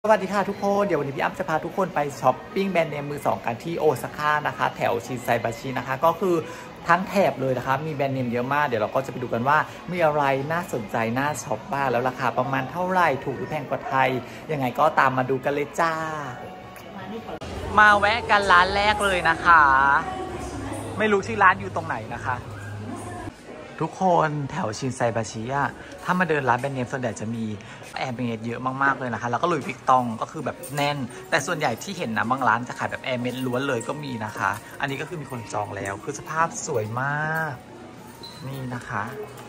สวัสดีค่ะทุกคนเดี๋ยววันนี้พี่อ้ำจะพาทุกคนไปช้อปปิ้งแบรนด์เนมมือสองกันที่โอซาก้านะคะแถวชินไซบาชินะคะก็คือทั้งแถบเลยนะคะมีแบรนด์เนมเยอะมากเดี๋ยวเราก็จะไปดูกันว่ามีอะไรน่าสนใจน่าช็อปบ้างแล้วราคาประมาณเท่าไหร่ถูกหรือแพงกว่าไทยยังไงก็ตามมาดูกันเลยจ้ามาแวะกันร้านแรกเลยนะคะไม่รู้ชื่อร้านอยู่ตรงไหนนะคะทุกคนแถวชินไซบาชิอะถ้ามาเดินร้านแบรนด์เนมส่วนใหญ่จะมีแอร์เมดเยอะมากๆเลยนะคะแล้วก็ลุยวิกตองก็คือแบบแน่นแต่ส่วนใหญ่ที่เห็นนะบางร้านจะขายแบบแอร์เมดล้วนเลยก็มีนะคะอันนี้ก็คือมีคนจองแล้วคือสภาพสวยมากนี่นะคะ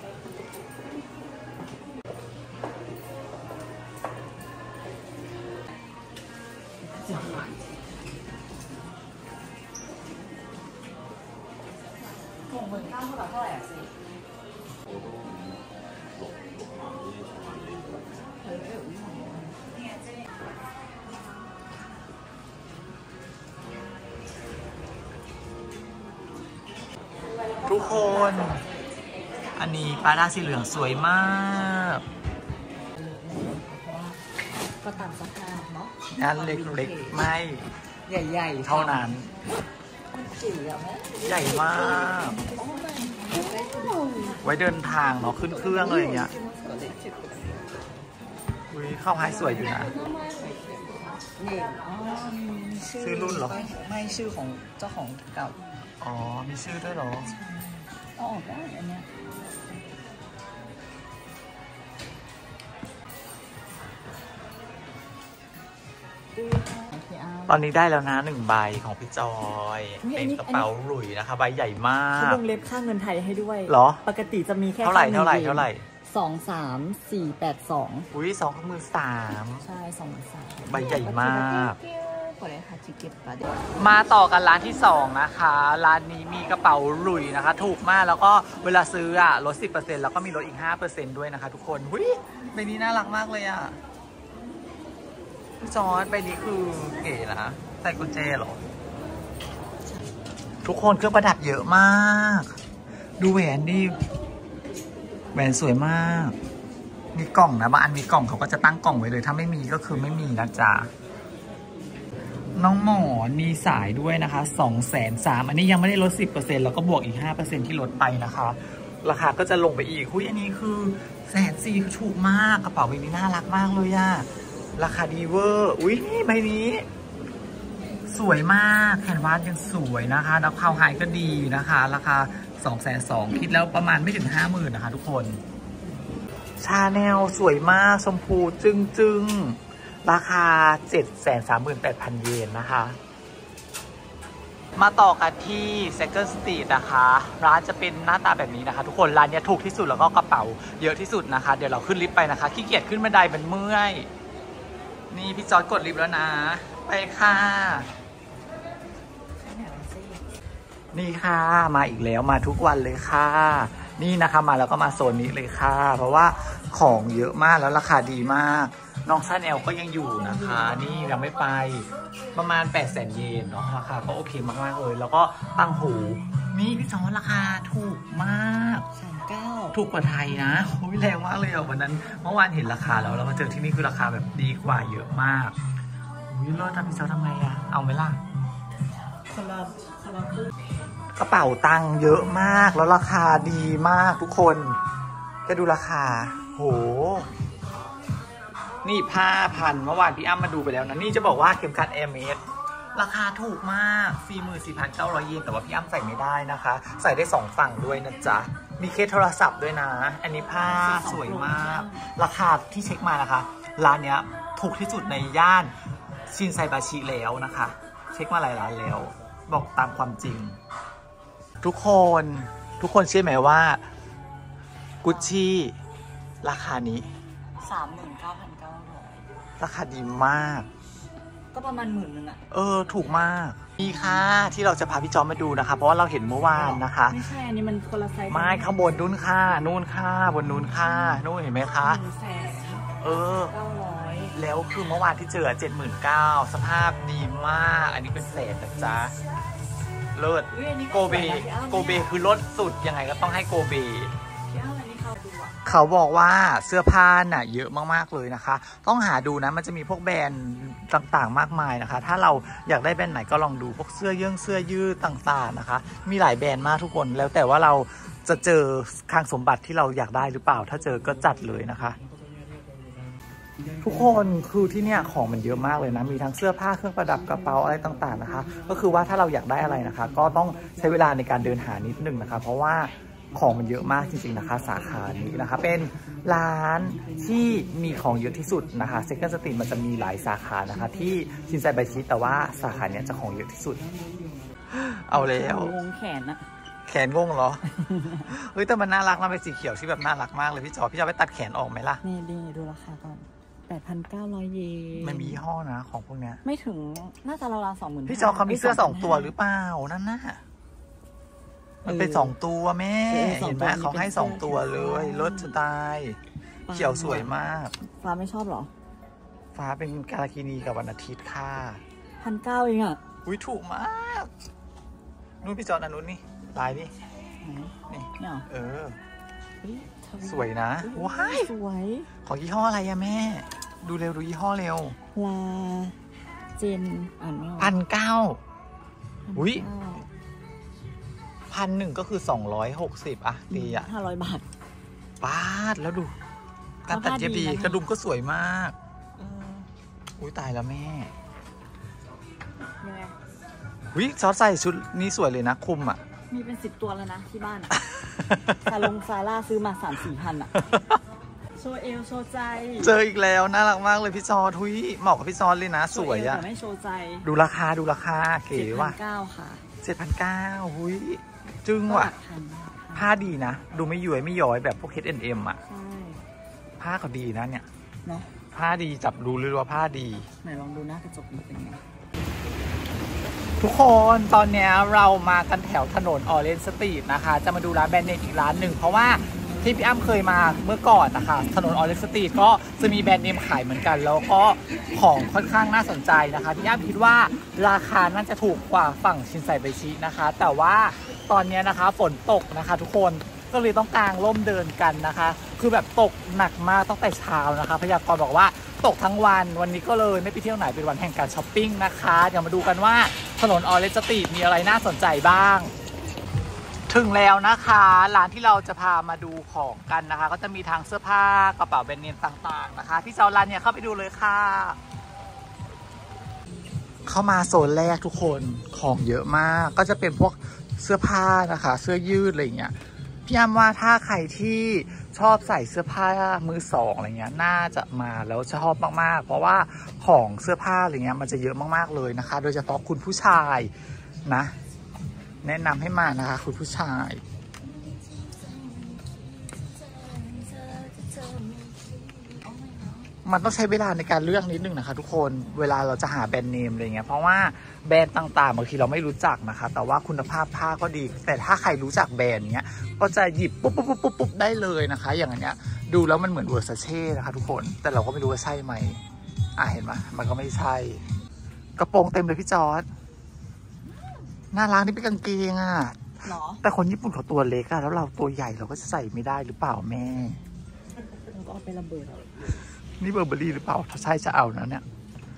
เท่าไหร่สิทุกคนอันนี้ปลาดาสีเหลืองสวยมากก็ตามสภาพเนาะงานเล็กๆไม่ใหญ่ๆเท่านั้นใหญ่มากไว้เดินทางเนาะขึ้นเครื่องเลยอย่างเงี้ยอุ้ยเข้าไฮสวยอยู่นะชื่อรุ่นเหรอไม่ชื่อของเจ้าของเก่าอ๋อมีชื่อด้วยเหรอเอาออกได้อันเนี้ยตอนนี้ได้แล้วนะ1 ใบของพี่จอยเป็นกระเป๋าหลุยนะคะใบใหญ่มากเขาวงเล็บค่าเงินไทยให้ด้วยเหรอปกติจะมีแค่เท่าไหร่ 23482 อุ้ย23,000 ใช่23,000 ใบใหญ่มากมาต่อกันร้านที่2นะคะร้านนี้มีกระเป๋าหลุยนะคะถูกมากแล้วก็เวลาซื้ออะลด 10% แล้วก็มีลดอีก 5% ด้วยนะคะทุกคนหุ้ยใบนี้น่ารักมากเลยอะพี่จอร์จใบนี้คือเก๋นะใส่กุญแจเหรอทุกคนเครื่องประดับเยอะมากดูแหวนดิแหวนสวยมากมีกล่องนะบางอันมีกล่องเขาก็จะตั้งกล่องไว้เลยถ้าไม่มีก็คือไม่มีนะจ๊ะน้องหมอนมีสายด้วยนะคะ230,000อันนี้ยังไม่ได้ลด 10% แล้วก็บวกอีก 5% ที่ลดไปนะคะราคาก็จะลงไปอีกหุ้ยอันนี้คือ140,000ถูกมากกระเป๋าใบนี้น่ารักมากเลยอะราคาดีเวอร์อุ้ยนี่ใบนี้สวยมากแขนวาดยังสวยนะคะแล้วเข้าไฮก็ดีนะคะราคา220,000คิดแล้วประมาณไม่ถึง 50,000นะคะทุกคนชาแนลสวยมากชมพูจึงราคา 738,000 เยนนะคะมาต่อกันที่ Second Street นะคะร้านจะเป็นหน้าตาแบบนี้นะคะทุกคนร้านนี้ถูกที่สุดแล้วก็กระเป๋าเยอะที่สุดนะคะเดี๋ยวเราขึ้นลิฟต์ไปนะคะขี้เกียจขึ้นบันไดมันเมื่อยนี่พี่จอร์จกดลิฟต์แล้วนะไปค่ะนี่ค่ะมาอีกแล้วมาทุกวันเลยค่ะนี่นะคะมาแล้วก็มาโซนนี้เลยค่ะเพราะว่าของเยอะมากแล้วราคาดีมากน้องชาแนลก็ยังอยู่นะคะนี่ยังไม่ไปประมาณ800,000 เยนเนาะราคาก็โอเคมากๆเลยแล้วก็ตั้งหูนี่พี่จอร์จราคาถูกมาก 39,000 ถูกกว่าไทยนะโอ้ยแรงมากเลยอ่ะวันนั้นเมื่อวานเห็นราคาแล้วมาเจอที่นี่คือราคาแบบดีกว่าเยอะมากอุ้ยรอดทำพี่จอร์จทำไงอะเอาไหมล่ะคนละกระเป๋าตังค์เยอะมากแล้วราคาดีมากทุกคนจะดูราคาโหนี่ผ้าพันเมื่อวานพี่อ้ำมาดูไปแล้วนะนี่จะบอกว่าเข็มขัดแอร์เมสราคาถูกมาก 44,900 เยนแต่ว่าพี่อ้ำใส่ไม่ได้นะคะใส่ได้2ฝั่งด้วยนะจ๊ะมีเคสโทรศัพท์ด้วยนะอันนี้ผ้าสวยมากราคาที่เช็คมานะคะร้านเนี้ยถูกที่สุดในย่านชินไซบาชิแล้วนะคะเช็คมาหลายร้านแล้วบอกตามความจริงทุกคนเชื่อไหมว่ากุชชี่ราคานี้ 39,900 ราคาดีมากก็ประมาณ10,000อะถูกมากนี่ค่ะที่เราจะพาพี่จอมมาดูนะคะเพราะว่าเราเห็นเมื่อวานนะคะไม่ใช่อันนี้มันคนละไซส์ไม่ข้างบนนู่นค่ะนู่นค่ะบนนู้นค่ะนู่นเห็นไหมคะ 100,000 แล้วคือเมื่อวานที่เจอ79,000สภาพดีมากอันนี้เป็นแสนนะจ๊ะเลิศโกเบคือลดสุดยังไงก็ต้องให้โกเบอันนี้เขาเขาบอกว่าเสื้อผ้าน่ะเยอะมากๆเลยนะคะต้องหาดูนะมันจะมีพวกแบรนด์ต่างๆมากมายนะคะถ้าเราอยากได้แบรนด์ไหนก็ลองดูพวกเสื้อยืดต่างๆนะคะมีหลายแบรนด์มากทุกคนแล้วแต่ว่าเราจะเจอคลังสมบัติที่เราอยากได้หรือเปล่าถ้าเจอก็จัดเลยนะคะทุกคนคือที่เนี่ยของมันเยอะมากเลยนะมีทั้งเสื้อผ้าเครื่องประดับกระเป๋าอะไรต่างๆนะคะก็คือว่าถ้าเราอยากได้อะไรนะคะก็ต้องใช้เวลาในการเดินหานิดนึงนะคะเพราะว่าของมันเยอะมากจริงๆนะคะสาขานี้นะคะเป็นร้านที่มีของเยอะที่สุดนะคะเซ็กเกิลสตรีทมันจะมีหลายสาขานะคะที่ชินไซไบชิแต่ว่าสาขาเนี้ยจะของเยอะที่สุดเอาแล้วงงแขนอะแขนงงเหรอ เฮ้ยแต่มันน่ารักนะเป็นสีเขียวที่แบบน่ารักมากเลยพี่จอไปตัดแขนออกไหมล่ะนี่ดูราคาก่อน 8,900 เยนมันมียี่ห้อนะของพวกเนี้ยไม่ถึงน่าจะราวๆ 20,000พี่จอเขามีเสื้อ2 ตัวหรือเปล่านั่นน่ะมันเป็น2 ตัวแม่เห็นไหมเขาให้2 ตัวเลยรถสไตล์เขียวสวยมากฟ้าไม่ชอบหรอฟ้าเป็นกาลากินีกับวันอาทิตย์ค่ะ 1,900 เองอ่ะอุ้ยถูกมากนู่นพี่จอนันนู้นนี่ลายนี่สวยนะว้ายสวยของยี่ห้ออะไรอะแม่ดูเร็วดูยี่ห้อเร็วลาเจนอ่านไม่ออก 1,900อุ้ย1,100ก็คือ260อะดีอะ 500 บาทปาดแล้วดูการตัดเย็บดีกระดุมก็สวยมากอุ้ยตายแล้วแม่ยังไงอุ้ยซอสใส่ชุดนี้สวยเลยนะคุมอะมีเป็น10 ตัวแล้วนะที่บ้านซาร่าซื้อมา 3-4 พันอะโชว์เอวโชว์ใจเจออีกแล้วน่ารักมากเลยพี่จอทุยเหมาะกับพี่จอเลยนะสวยอะแต่ไม่โชว์ใจดูราคาเก๋ว่ะ 7,900 ค่ะ 7,900หุยจึ้งว่ะผ้าดีนะดูไม่ย้อยแบบพวก H&M อ่ะใช่ผ้าเขาดีนะเนี่ยเนาะผ้าดีจับดูเลยว่าผ้าดีไหนลองดูหน้ากระจกมันเป็นไงทุกคนตอนนี้เรามากันแถวถนนออเรนจ์สตรีทนะคะจะมาดูร้านแบรนด์เนมอีกร้านหนึ่งเพราะว่าที่พี่อ้ำเคยมาเมื่อก่อนนะคะถนนออเรนจ์สตรีทก็จะมีแบรนด์เนมขายเหมือนกันแล้วก็ของค่อนข้างน่าสนใจนะคะพี่อ้ำคิดว่าราคาน่าจะถูกกว่าฝั่งชินไซไบชินะคะแต่ว่าตอนนี้นะคะฝนตกนะคะทุกคนก็เลยต้องกางร่มเดินกันนะคะคือแบบตกหนักมากตั้งแต่เช้านะคะพยากรณ์บอกว่าตกทั้งวันนี้ก็เลยไม่ไปเที่ยวไหนเป็นวันแห่งการช้อปปิ้งนะคะเดี๋ยวมาดูกันว่าถนนออเรนจ์สตรีทมีอะไรน่าสนใจบ้างถึงแล้วนะคะร้านที่เราจะพามาดูของกันนะคะก็จะมีทางเสื้อผ้ากระเป๋าแบรนด์เนมต่างๆนะคะพี่เจ้าร้านเนี่ยเข้าไปดูเลยค่ะเข้ามาโซนแรกทุกคนของเยอะมากก็จะเป็นพวกเสื้อผ้านะคะเสื้อยืดอะไรอย่างเงี้ยพี่อ้ำว่าถ้าใครที่ชอบใส่เสื้อผ้ามือสองอะไรเงี้ยน่าจะมาแล้วชอบมากๆเพราะว่าของเสื้อผ้าอะไรเงี้ยมันจะเยอะมากๆเลยนะคะโดยเฉพาะคุณผู้ชายนะแนะนำให้มานะคะคุณผู้ชายมันต้องใช้เวลาในการเลือกนิดนึงนะคะทุกคนเวลาเราจะหาแบรนด์เนมอะไรเงี้ยเพราะว่าแบรนด์ต่างๆบางทีเราไม่รู้จักนะคะแต่ว่าคุณภาพผ้าก็ดีแต่ถ้าใครรู้จักแบรนด์เนี้ยก็จะหยิบปุ๊บได้เลยนะคะอย่างเงี้ยดูแล้วมันเหมือนเวอร์ซาเช่นะคะทุกคนแต่เราก็ไม่รู้ว่าใช่ไหมเห็นไหมมันก็ไม่ใช่กระโปรงเต็มเลยพี่จอร์จน่ารักนี่เป็นกางเกงแต่คนญี่ปุ่นเขาตัวเล็กแล้วเราตัวใหญ่เราก็จะใส่ไม่ได้หรือเปล่าแม่เราก็เอาไประเบิดนี่เบอร์เบอรี่หรือเปล่าถ้าใช่จะเอานะเนี่ย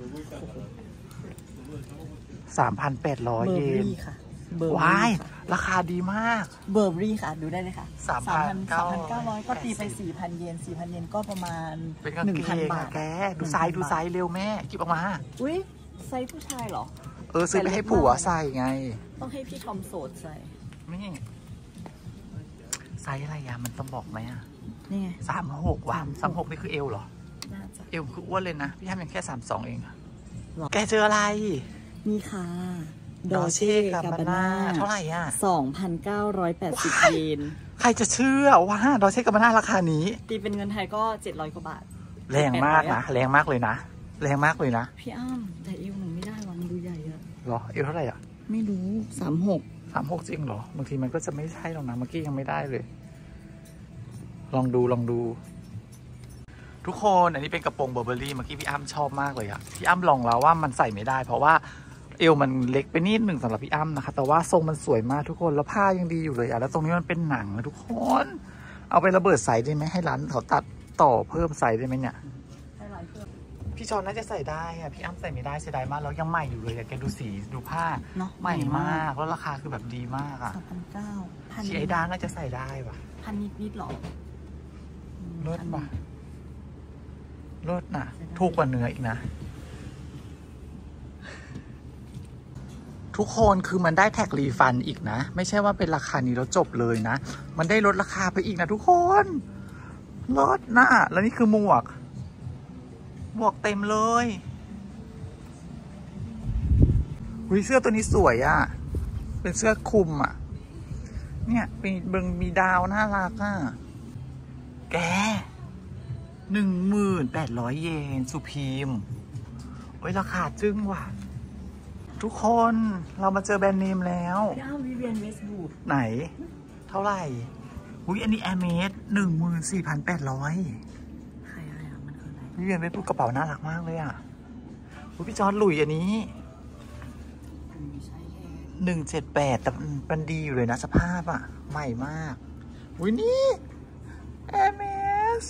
3,800 เยนว้ายราคาดีมากเบอร์รี่ค่ะดูได้เลยค่ะ 3,900 ก็ตีไป 4,000 เยน 4,000 เยนก็ประมาณ 1,000 บาทแกดูไซส์เร็วแม่กิบออกมาอุ้ยไซส์ผู้ชายเหรอซื้อไปให้ผัวใส่ไงต้องให้พี่ทอมโสดใส่นี่ไซส์อะไรมันต้องบอกไหมนี่ไง 36ว่ะ36นี่คือเอวเหรอเอวคืออ้วนเลยนะพี่ทำยังแค่32เองแกเจออะไรนี่ค่ะดอเช่กับบานาเท่าไหร่ 2,980 เยนใครจะเชื่อว่าดอเช่กับบานาราคานี้ตีเป็นเงินไทยก็700 กว่าบาทแรงมากนะแรงมากเลยนะแรงมากเลยนะพี่อ้ำแต่เอวหนูไม่ได้หรอมันดูใหญ่อะหรอเอวเท่าไหร่ไม่รู้36 จริงเหรอบางทีมันก็จะไม่ใช่หรอกนะเมื่อกี้ยังไม่ได้เลยลองดูทุกคนอันนี้เป็นกระโปรงเบอร์เบอรี่เมื่อกี้พี่อ้ำชอบมากเลยพี่อ้ำลองแล้วว่ามันใส่ไม่ได้เพราะว่าเอวมันเล็กไปนิดหนึ่งสำหรับพี่อ้ำนะคะแต่ว่าทรงมันสวยมากทุกคนแล้วผ้ายังดีอยู่เลยแล้วตรงนี้มันเป็นหนังนะทุกคนเอาไประเบิดไซส์ได้ไหมให้ร้านเขาตัดต่อเพิ่มไซส์ได้ไหมเนี่ยพี่ชอนน่าจะใส่ได้อะพี่อ้ำใส่ไม่ได้เสียดายมากแล้วยังใหม่อยู่เลยแกดูสีดูผ้าเนาะใหม่มากแล้วราคาคือแบบดีมากอ่ะ 2,900 ชีไอดาน่าจะใส่ได้ป่ะ 1,000 นิดหรอเลิศป่ะเลิศน่ะถูกกว่าเนื้ออีกนะทุกคนคือมันได้แท็กรีฟันอีกนะไม่ใช่ว่าเป็นราคานี้แล้วจบเลยนะมันได้ลดราคาไปอีกนะทุกคนลดนะแล้วนี่คือหมวกเต็มเลยวิเสื้อตัวนี้สวยอ่ะเป็นเสื้อคลุมอ่ะเนี่ยมีดาวน่ารักอ่ะแก 1,800 เยนสุพีมโอ้ยราคาจึ้งว่ะทุกคนเรามาเจอแบรนด์เนมแล้ววิเวียนเวสต์บูดไหนเท่าไหร่อุ้ยอันนี้แอร์เมส14,800 ใครอะไรอ่ะมันคืออะไรวิเวียนเวสต์บูดกระเป๋าน่ารักมากเลยอ่ะพี่จอร์จหลุยอันนี้178แต่มันดีอยู่เลยนะสภาพอ่ะใหม่มากอุ้ยนี่แอร์เมส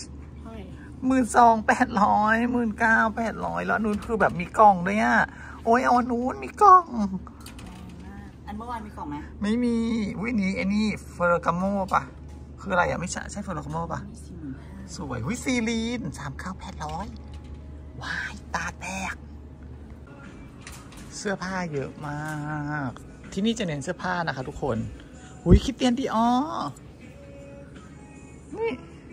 12,800 19,800แล้วนู้นคือแบบมีกล่องด้วยอ่ะโอ้ยเอานู้นมีกล่องอันเมื่อวานมีกล่องไหมไม่มีวินี้ไอ้นี่เฟอร์กาโมป่ะคืออะไรอ่ะไม่ใช่เฟอร์กาโมป่ะสวยวิซีลีน39,800ว้ายตาแตกเสื้อผ้าเยอะมากที่นี่จะเน้นเสื้อผ้านะคะทุกคนอุ้ยคริสเตียนดิออนี่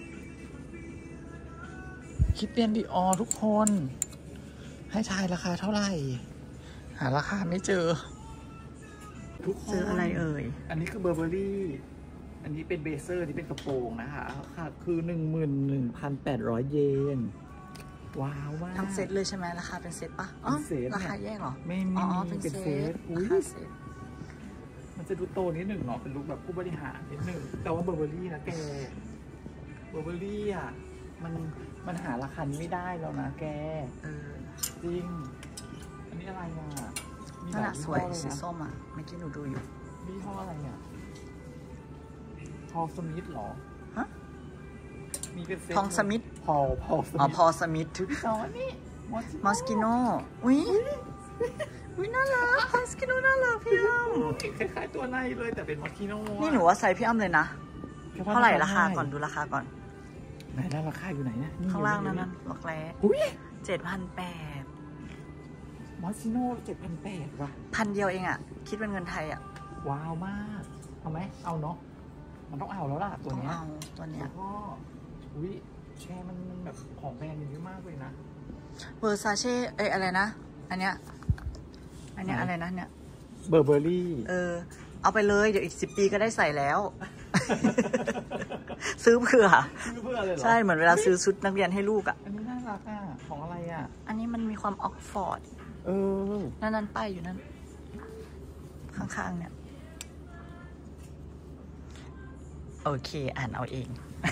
คริสเตียนดิออทุกคนให้ทายราคาเท่าไหร่หาราคาไม่เจอทุกคนเจออะไรเอ่ยอันนี้คือเบอร์เบอรี่อันนี้เป็นเบเซอร์นี่เป็นกระโปรงนะคะราคาคือ 11,800 เยนว้าวมากทั้งเซตเลยใช่ไหมราคาเป็นเซตปะอ๋อราคาแยกเหรอไม่มีเป็นเซตอุ้ยมันจะดูโตนิดหนึ่งเนาะเป็นลุคแบบผู้บริหารนิดหนึ่งแต่ว่าเบอร์เบอรี่นะแกเบอร์เบอรี่อ่ะมันหาราคานี้ไม่ได้แล้วนะแกจริงอันนี้อะไรอ่ะน่าสวยสีส้มอ่ะเมื่อกี้หนูดูอยู่ยี่ห้ออะไรอ่ะพอสมิธหรอฮะมีเป็นเซ็ตพองสมิธพอสมิธถือพี่จอนี่มอสกิโน่อุ้ยน่ารักมอสกิโน่น่ารักพี่อ้ำคล้ายๆตัวในเลยแต่เป็นมอสกิโน่นี่หนูว่าไซส์พี่อ้ำเลยนะเท่าไหร่ราคาก่อนดูราคาก่อนไหนแล้วราคาอยู่ไหนนะข้างล่างนั้นล็อกแร้7,800 มอสกิโน่7,800ว่ะ 1,000 เดียวเองอ่ะคิดเป็นเงินไทยอ่ะว้าวมากเอาไหมเอาเนาะมันต้องเอาแล้วล่ะตัวนี้ตัวเนี้ยก็อุ้ยแชร์มันแบบของแบรนด์เยอะมากเลยนะเวอร์ซาเช่อะไรนะอันเนี้ยอะไรนะเนี่ยเบอร์เบอรี่เอาไปเลยเดี๋ยวอีก10 ปีก็ได้ใส่แล้วซื้อเพื่อเลยเหรอใช่เหมือนเวลาซื้อชุดนักเรียนให้ลูกอ่ะอันนี้น่ารักอ่ะของอะไรอ่ะอันนี้มันมีความออกฟอร์ดนั่นป้ายอยู่นั่นข้างๆเนี่ยโอเคอ่านเอาเอง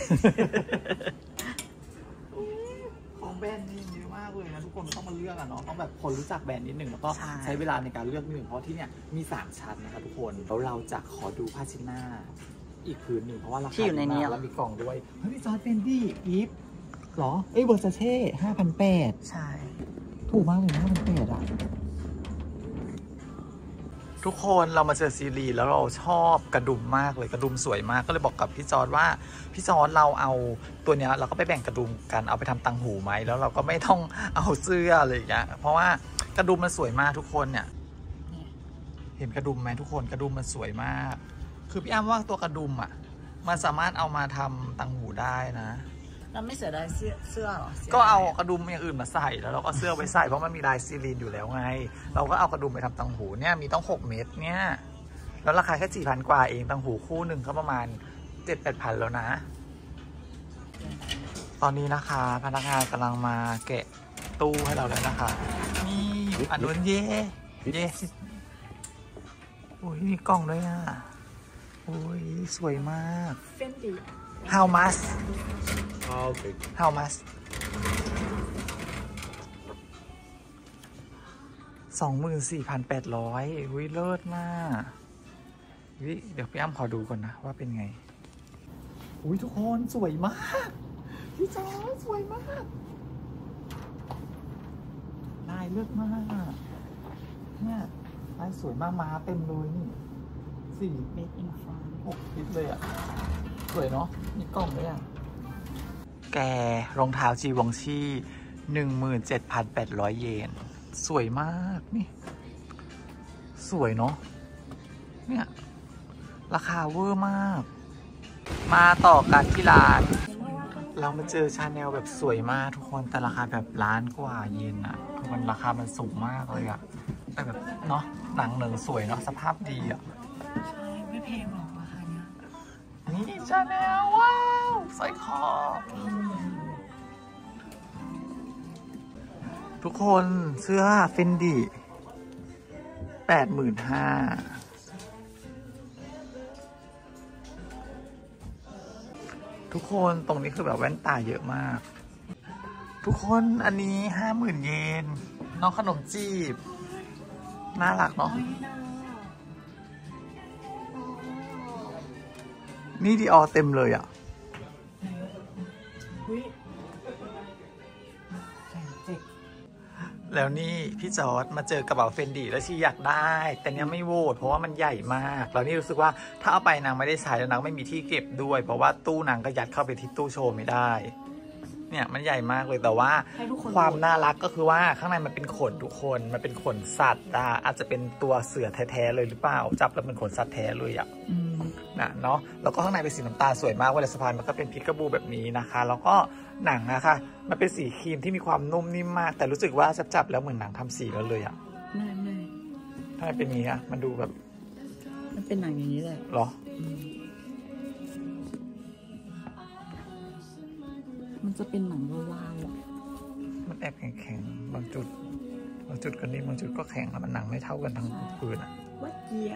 ของแบรนด์นี่เยอะมากเลยนะทุกคนต้องมาเลือกอ่ะเนาะต้องแบบคนรู้จักแบรนด์นิดหนึ่งแล้วก็ใช้เวลาในการเลือกนิดหนึ่งเพราะที่เนี่ยมี3 ชั้นนะครับทุกคนแล้วเราจะขอดูผ้าชิ้นหน้าอีกผืนหนึ่งเพราะว่าราคาที่อยู่ในนี้แล้วมีกล่องด้วยเฮ้ยพี่จอร์จเป็นดี้อีฟหรอเวอร์ซาเช่5,800 ใช่ถูกมากเลยนะ5,800อ่ะทุกคนเรามาเจอซีรีส์แล้วเราชอบกระดุมมากเลยกระดุมสวยมากก็เลยบอกกับพี่จอร์จว่าพี่จอร์จเราเอาตัวเนี้ยเราก็ไปแบ่งกระดุมกันเอาไปทำตังหูไหมแล้วเราก็ไม่ต้องเอาเสื้ออะไรอย่างเงี้ยเพราะว่ากระดุมมันสวยมากทุกคนเนี่ยเห็นกระดุมไหมทุกคนกระดุมมันสวยมากคือพี่อ้ำว่าตัวกระดุมอ่ะมันสามารถเอามาทำตังหูได้นะเราไม่เสียดายเสื้อหรอก็เอากระดุมอย่างอื่นมาใส่แล้วเราก็เสื้อไปใส่เพราะมันมีลายซีรีนอยู่แล้วไงเราก็เอากระดุมไปทำตังหูเนี่ยมีต้อง6 เม็ดเนี่ยแล้วราคาแค่ 4,000 กว่าเองตังหูคู่หนึ่งก็ประมาณ 7-8,000 แล้วนะตอนนี้นะคะพนักงานกำลังมาแกะตู้ให้เราแล้วนะคะนี่อันนู้นเย่โอ้ยมีกล่องด้วยอ่ะโอ้ยสวยมาก How much How much 24,800วิเลิศมากวิเดี๋ยวพี่อ้ำขอดูก่อนนะว่าเป็นไงอุ้ยทุกคนสวยมากพี่จอสวยมากลายเลือกมากเนี่ยลายสวยมากมาเต็มเลยนี่4 Made in France 6 ลิตรเลยอ่ะสวยเนาะมีกล่องด้วยอ่ะแกรองเท้าจีวองชี่ 17,800 เยนสวยมากนี่สวยเนาะเนี่ยราคาเวอร์มากมาต่อกันที่ร้านเรามาเจอชาแนลแบบสวยมากทุกคนแต่ราคาแบบล้านกว่าเยนอะคือมันราคามันสูงมากเลยอะแต่แบบเนาะหนังสวยเนาะสภาพดีอะใช่ไม่แพงหรอกราคาเนี้ยนี่ชาแนลว้าวสร้อยคอทุกคนเสื้อเฟนดี้ 85,000ทุกคนตรงนี้คือแบบแว่นตาเยอะมากทุกคนอันนี้ 50,000 เยนน้องขนมจีบน่ารักเนาะนี่ดีออเต็มเลยอ่ะแล้วนี่พี่จอร์ดมาเจอกระเป๋าเฟนดี้แล้วชีอยากได้แต่เนี้ยไม่โหวตเพราะว่ามันใหญ่มากแล้วนี่รู้สึกว่าถ้าเอาไปนางไม่ได้ใช้แล้วนางไม่มีที่เก็บด้วยเพราะว่าตู้นางก็ยัดเข้าไปที่ตู้โชว์ไม่ได้เนี่ยมันใหญ่มากเลยแต่ว่าความน่ารักก็คือว่าข้างในมันเป็นขนทุกคนมันเป็นขนสัตว์อาจจะเป็นตัวเสือแท้ๆเลยหรือเปล่าจับแล้วเป็นขนสัตว์แท้เลยอ่ะนะเนาะแล้วก็ข้างในเป็นสีน้ำตาลสวยมากเวลาสะพายมันก็เป็นพิกาบูแบบนี้นะคะแล้วก็หนังนะคะมันเป็นสีครีมที่มีความนุ่มนิ่มมากแต่รู้สึกว่าจับแล้วเหมือนหนังทำสีแล้วเลยอ่ะไม่ถ้าเป็นอย่างนี้อะมันดูแบบมันเป็นหนังอย่างนี้เลยหรอมันจะเป็นหนังวาวๆมันแอบแข็งๆบางจุดก็นิ่มบางจุดก็แข็งแล้วมันหนังไม่เท่ากันทั้งพื้นอ่ะวัดเกีย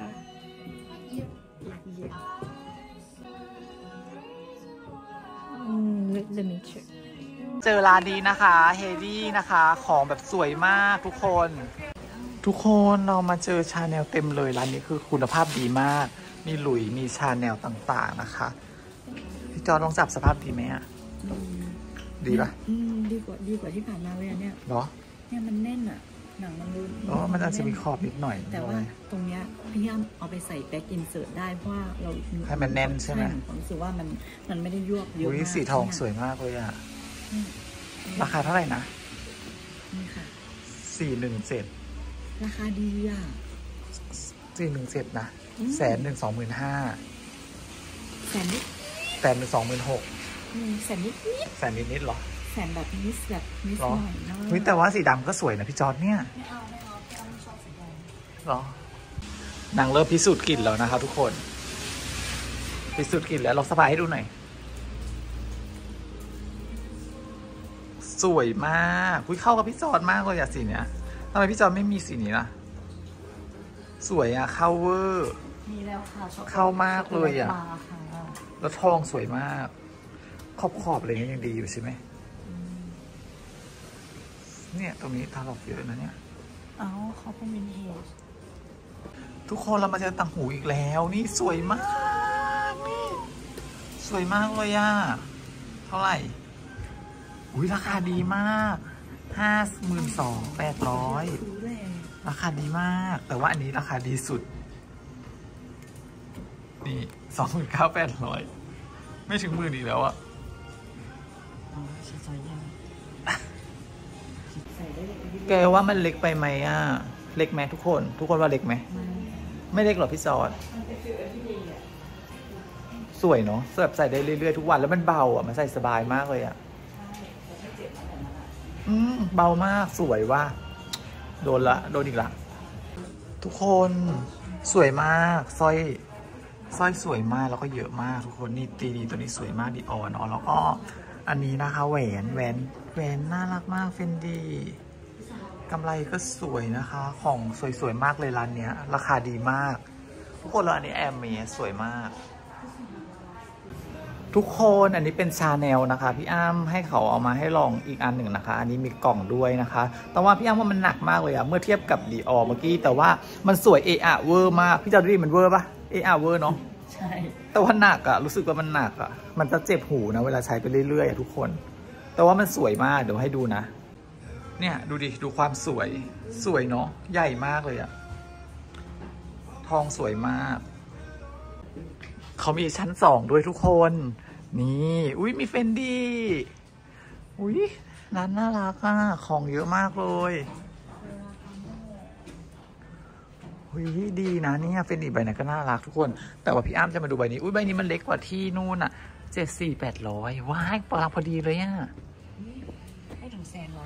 เจอร้านดีนะคะเฮดี้นะคะของแบบสวยมากทุกคนเรามาเจอชาแนลเต็มเลยร้านนี้คือคุณภาพดีมากมีหลุยมีชาแนลต่างๆนะคะพี่จอลองจับสภาพดีไหมอ่ะดีปะดีกว่าที่ผ่านมาเลยอันเนี้ยเหรอเนี่ยมันแน่นอ่ะหนังมันรู้มันอาจจะมีขอบนิดหน่อยแต่ว่าตรงเนี้ยพี่ย่าเอาไปใส่แบ็กอินเสิร์ตได้เพราะว่าเราให้มันแน่นใช่ไหมผมรู้สึกว่ามันไม่ได้ยวบเยอะมากสีทองสวยมากเลยอ่ะราคาเท่าไหร่นะนี่ค่ะ 417 ราคาดีอ่ะ 417นะ112,500 แสนนิด 126,000 แสนนิดหรอแสนแบบนิดหน่อยนะเฮ้ยแต่ว่าสีดำก็สวยนะพี่จอร์ดเนี่ยไม่เอาไม่ชอบสีแดงหรอ นางเริ่มพิสูจน์กลิ่นแล้วนะครับทุกคนพิสูจน์กลิ่นแล้วลองสบายให้ดูหน่อยสวยมากเข้ากับพี่จอร์ดมากเลยอะสีเนี้ยทำไมพี่จอร์ดไม่มีสีนี้ล่ะสวยอะเข้าเวอร์มีแล้วค่ะเข้ามากเลยอะแล้วทองสวยมากขอบอะไรเงี้ยยังดีอยู่ใช่ไหมเนี่ยตรงนี้ทาหลอกเยอะนะเนี่ยเขาเป็นวินเทจทุกคนเรามาเจอต่างหูอีกแล้วนี่สวยมากนี่สวยมากเลยอะเท่าไหร่ราคาดีมาก 52,800 ราคาดีมากแต่ว่าอันนี้ราคาดีสุดนี่ 29,800 ไม่ถึง10,000อีกแล้วอะแกว่ามันเล็กไปไหมอ่ะเล็กไหมทุกคนว่าเล็กไหมไม่เล็กหรอพี่จอร์ดสวยเนาะแบบใส่ได้เรื่อยๆทุกวันแล้วมันเบาอ่ะมันใส่สบายมากเลยอ่ะเบามากสวยว่าโดนอีกละทุกคนสวยมากสร้อยสวยมากแล้วก็เยอะมากทุกคนนี่ดีตัวนี้สวยมากดีออนแล้วก็อันนี้นะคะแหวนน่ารักมากเฟนดี้กำไรก็สวยนะคะของสวยๆมากเลยร้านเนี้ยราคาดีมากทุกคนแล้วอันนี้แอมเมสวยมากทุกคนอันนี้เป็นชาแนลนะคะพี่อ้ำให้เขาเอามาให้ลองอีกอันหนึ่งนะคะอันนี้มีกล่องด้วยนะคะแต่ว่าพี่อ้ำว่ามันหนักมากเลยอะเมื่อเทียบกับดีออเมื่อกี้แต่ว่ามันสวยเวอร์มากพี่จอร์ดี้มันเวอร์ปะเวอร์เนาะใช่แต่ว่าหนักอะรู้สึกว่ามันหนักอะมันจะเจ็บหูนะเวลาใช้ไปเรื่อยๆทุกคน แต่ว่ามันสวยมากเดี๋ยวให้ดูนะเนี่ยดูดิดูความสวยเนาะใหญ่มากเลยอะทองสวยมากเขามีชั้น2ด้วยทุกคนนี่อุ้ยมีเฟนดี้อุ้ยร้านน่ารักอะของเยอะมากเลยอุ้ยดีนะเนี่ยเฟนดี้ใบไหนก็น่ารักทุกคนแต่ว่าพี่อ้ำจะมาดูใบนี้อุ้ยใบนี้มันเล็กกว่าที่นู่นอะ700-800ว้ายปลาพอดีเลยอะให้ถึงแสนหรอ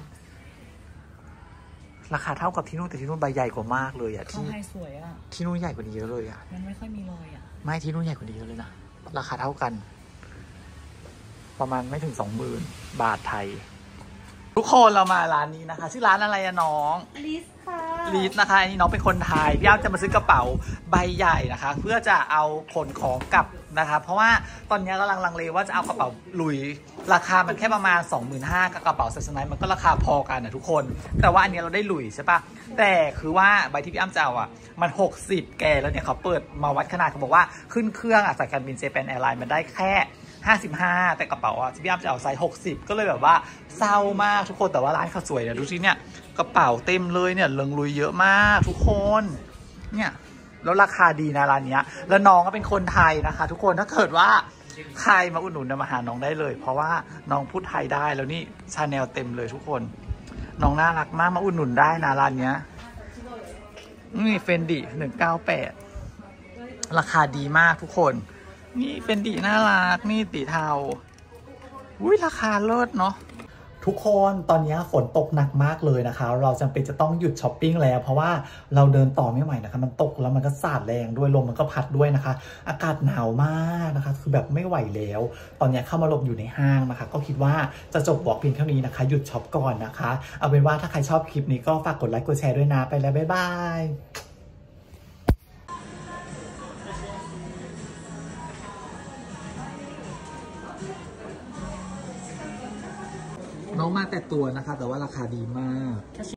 ราคาเท่ากับที่นู่นแต่ที่นู่นใบใหญ่กว่ามากเลยอะเขาให้สวยอะที่นู่นใหญ่กว่านี้เยอะเลยอะมันไม่ค่อยมีรอยอะไม่ที่นู่นใหญ่กว่านี้เยอะเลยนะราคาเท่ากันประมาณไม่ถึง 20,000 บาทไทยทุกคนเรามาร้านนี้นะคะชื่อร้านอะไรอะน้องลิสค่ะลิสนะคะอันนี้น้องเป็นคนไทยพี่อ้ำจะมาซื้อกระเป๋าใบใหญ่นะคะเพื่อจะเอาขนของกลับนะคะเพราะว่าตอนนี้กำลังลังเลว่าจะเอากระเป๋าหลุยราคามันแค่ประมาณ 25,000 กับกระเป๋าซัสไนท์มันก็ราคาพอกันนะทุกคนแต่ว่าอันนี้เราได้หลุยใช่ปะแต่คือว่าใบที่พี่อ้ำจะเอาอ่ะมัน60แกแล้วเนี่ยเขาเปิดมาวัดขนาดเขาบอกว่าขึ้นเครื่องสายการบินเจแปนแอร์ไลน์มันได้แค่55แต่กระเป๋าที่พี่อ้ำจะเอาไซส์60ก็เลยแบบว่าเศร้ามากทุกคนแต่ว่าร้านเขาสวยนะดูสิเนี่ยกระเป๋าเต็มเลยเนี่ยเริงลุยเยอะมากทุกคนเนี่ยแล้วราคาดีนะร้านนี้แล้วน้องก็เป็นคนไทยนะคะทุกคนถ้าเกิดว่าใครมาอุดหนุนมาหาน้องได้เลยเพราะว่าน้องพูดไทยได้แล้วนี่ชาแนลเต็มเลยทุกคนน้องน่ารักมากมาอุดหนุนได้นะร้านนี้นี่เฟนดี้198ราคาดีมากทุกคนนี่เป็นดีน่ารักนี่ตีเทาอุ้ยราคาเลิศเนาะทุกคนตอนนี้ฝนตกหนักมากเลยนะคะเราจำเป็นจะต้องหยุดช้อปปิ้งแล้วเพราะว่าเราเดินต่อไม่ไหวนะคะมันตกแล้วมันก็สาดแรงด้วยลมมันก็พัดด้วยนะคะอากาศหนาวมากนะคะคือแบบไม่ไหวแล้วตอนนี้เข้ามาหลบอยู่ในห้างนะคะก็คิดว่าจะจบบอกเพียงเท่านี้นะคะหยุดช็อปก่อนนะคะเอาเป็นว่าถ้าใครชอบคลิปนี้ก็ฝากกดไลค์กดแชร์ด้วยนะไปแล้วบ๊ายบายน้องมาแต่ตัวนะคะแต่ว่าราคาดีมาก